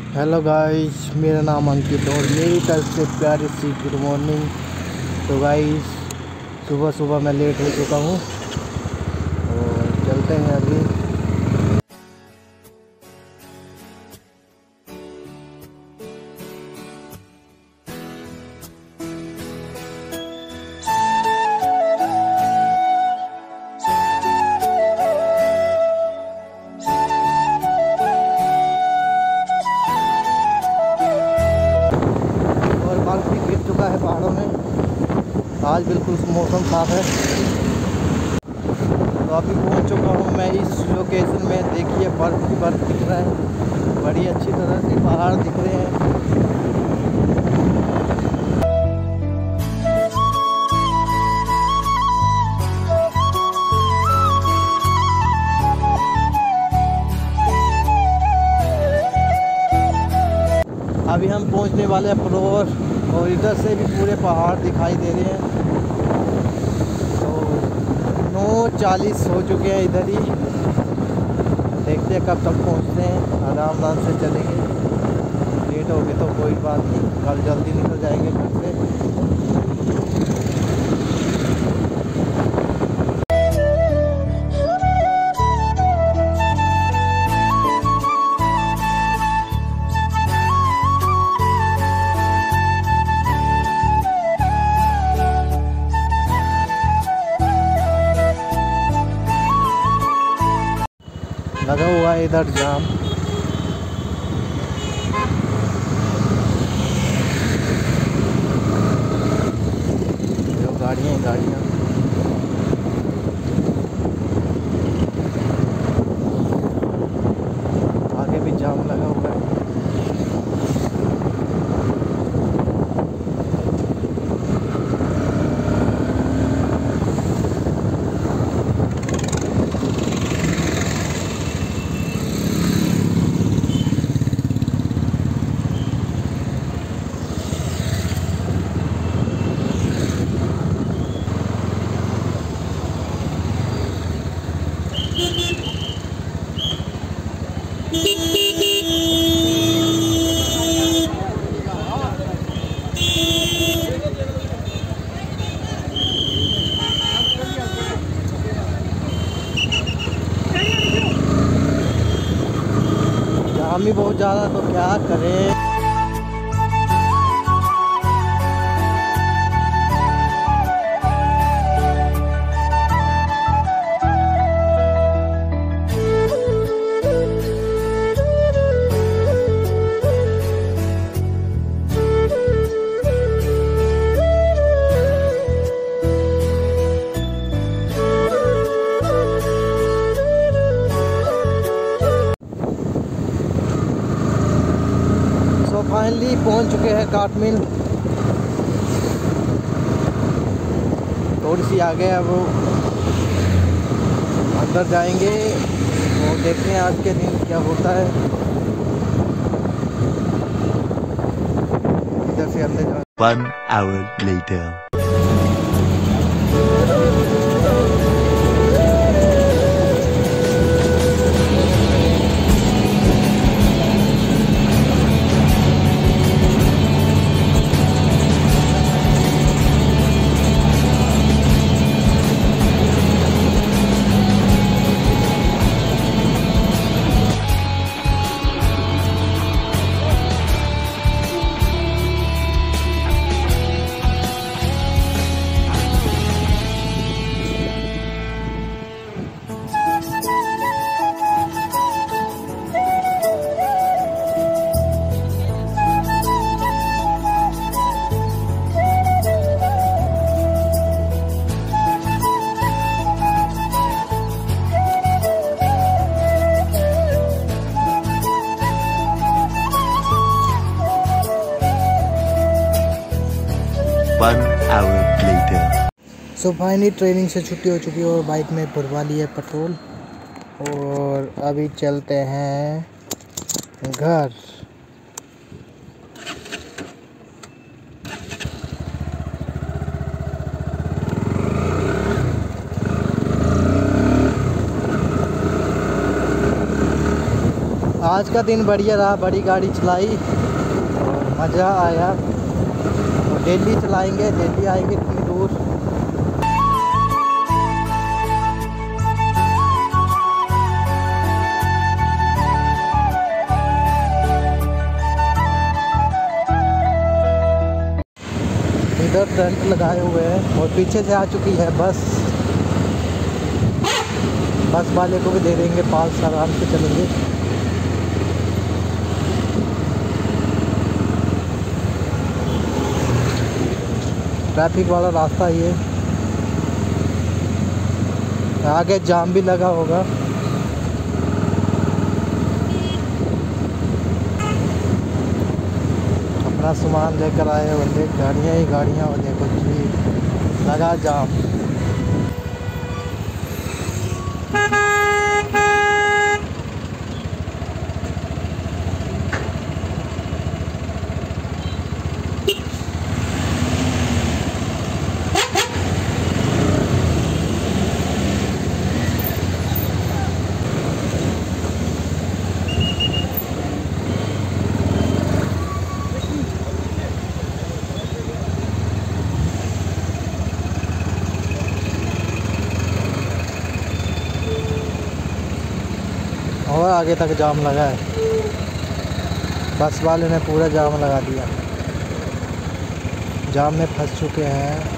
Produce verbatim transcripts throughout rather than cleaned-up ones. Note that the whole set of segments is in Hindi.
हेलो गाइस, मेरा नाम अंकित और मेरी तरफ से प्यारी सी गुड मॉर्निंग। तो गाइस, सुबह सुबह मैं लेट हो चुका हूँ और चलते हैं अभी। बर्फ भी गिर चुका है पहाड़ों में। आज बिल्कुल मौसम साफ है। तो अभी पहुंच चुका हूं मैं इस लोकेशन में। देखिए, बर्फ ही बर्फ दिख रहा है, बड़ी अच्छी तरह से पहाड़ दिख रहे हैं। अभी हम पहुंचने वाले हैं प्रोवर और इधर से भी पूरे पहाड़ दिखाई दे रहे हैं। तो नौ चालीस हो चुके हैं इधर ही। देखते हैं कब तक पहुंचते हैं। आराम आराम से चलेंगे। लेट हो गए तो कोई बात नहीं, कल जल्दी निकल जाएंगे घर से। लगा हुआ है इधर जाम। जो गाड़ियाँ गाड़ियाँ आगे भी जाम लगा हुआ है। जाम ही बहुत ज़्यादा, तो क्या करें। फाइनली पहुंच चुके हैं काटमिल। थोड़ी सी आगे अब अंदर जाएंगे और देखते हैं आज के दिन क्या होता है। इधर से अंदर जाएंगे। One hour later. One hour later. So finally training से छुट्टी हो चुकी है और बाइक में भरवा लिया पेट्रोल और अभी चलते हैं घर। आज का दिन बढ़िया रहा, बड़ी गाड़ी चलाई और मज़ा आया। तो डेली चलाएंगे, डेली आएंगे इतनी दूर। इधर टेंट लगाए हुए हैं और पीछे से आ चुकी है बस। बस वाले को भी दे देंगे पास, आराम से चलेंगे। ट्रैफिक वाला रास्ता ये, आगे जाम भी लगा होगा। अपना सामान लेकर आए और देख गाड़ियाँ ही गाड़ियाँ, और देखो जी लगा जाम। और आगे तक जाम लगा है, बस वाले ने पूरा जाम लगा दिया। जाम में फंस चुके हैं।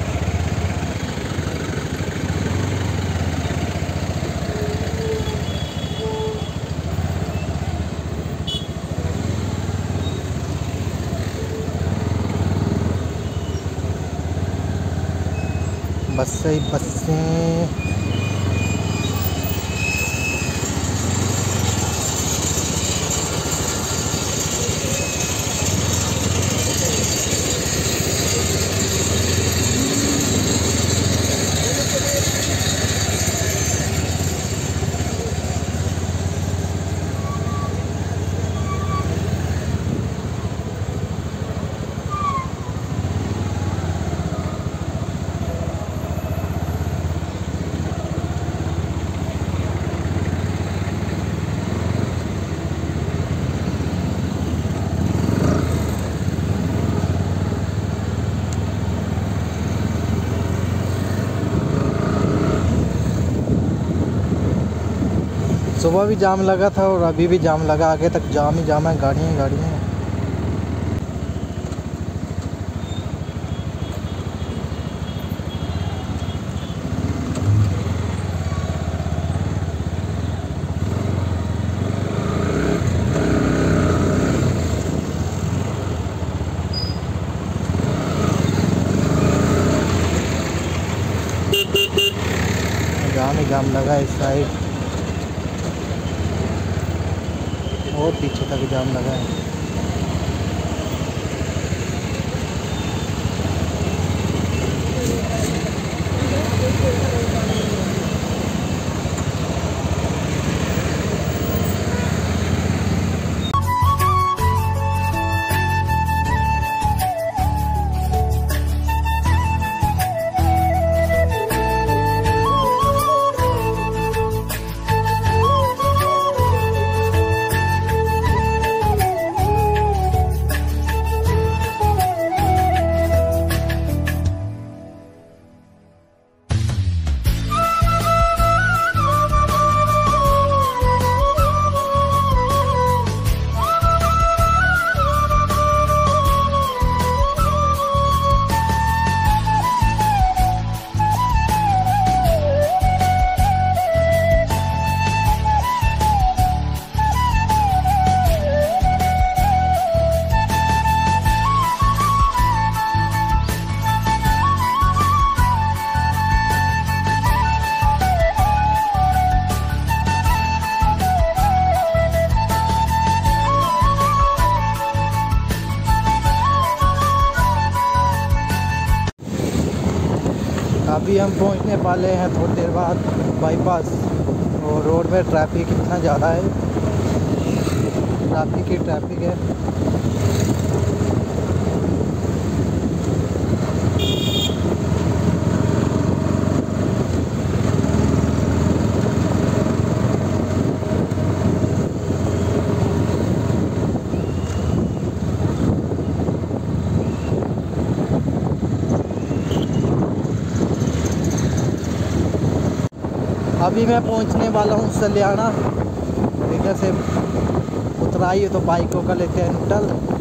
बसें ही बसें। सुबह भी जाम लगा था और अभी भी जाम लगा, आगे तक जाम ही जाम है, गाड़ियाँ ही गाड़ियाँ हैं। जाम ही जाम लगा इस साइड और पीछे तक जाम लगा है। अभी हम पहुंचने वाले हैं थोड़ी देर बाद बाईपास। और रोड में ट्रैफिक इतना ज़्यादा है, ट्रैफिक ही ट्रैफिक है। अभी मैं पहुंचने वाला हूँ सलियाना। इधर से उतराई तो बाइकों का लेते हैं न्यूट्रल।